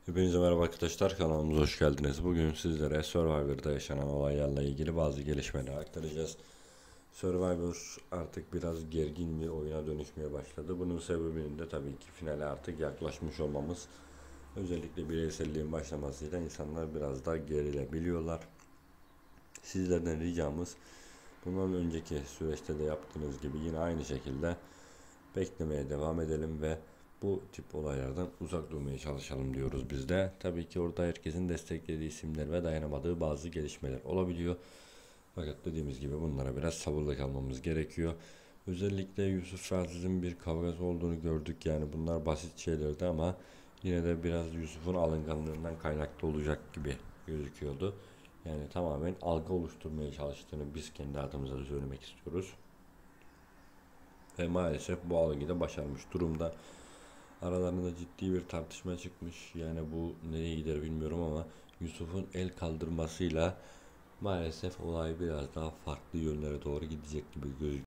Hepinize merhaba arkadaşlar, kanalımıza hoş geldiniz. Bugün sizlere Survivor'da yaşanan olaylarla ilgili bazı gelişmeleri aktaracağız. Survivor artık biraz gergin bir oyuna dönüşmeye başladı. Bunun sebebinin de tabii ki finale artık yaklaşmış olmamız. Özellikle bireyselliğin başlamasıyla insanlar biraz daha gerilebiliyorlar. Sizlerden ricamız bundan önceki süreçte de yaptığınız gibi yine aynı şekilde beklemeye devam edelim ve bu tip olaylardan uzak durmaya çalışalım diyoruz biz de. Tabii ki orada herkesin desteklediği isimler ve dayanamadığı bazı gelişmeler olabiliyor. Fakat dediğimiz gibi bunlara biraz sabırlı kalmamız gerekiyor. Özellikle Yusuf Raziz'in bir kavgası olduğunu gördük. Yani bunlar basit şeylerdi ama yine de biraz Yusuf'un alınganlığından kaynaklı olacak gibi gözüküyordu. Yani tamamen algı oluşturmaya çalıştığını biz kendi adımıza da söylemek istiyoruz. Ve maalesef bu algıyı da başarmış durumda. Aralarında ciddi bir tartışma çıkmış. Yani bu nereye gider bilmiyorum ama Yusuf'un el kaldırmasıyla maalesef olay biraz daha farklı yönlere doğru gidecek gibi